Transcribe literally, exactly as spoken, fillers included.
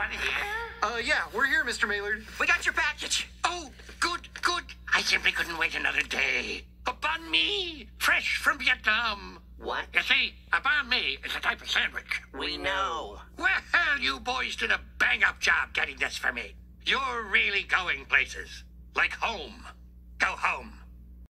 Everyone here? Uh, yeah, we're here, Mister Maylard. We got your package. Oh, good, good. I simply couldn't wait another day. A banh mi, fresh from Vietnam. What? You see, a banh mi is a type of sandwich. We know. Well, you boys did a bang-up job getting this for me. You're really going places. Like home. Go home.